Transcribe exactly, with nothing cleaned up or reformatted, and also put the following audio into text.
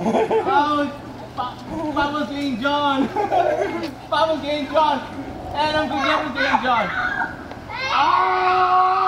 Ouch! Pa Papa's getting John. Papa's getting John. And I'm getting John. Ah!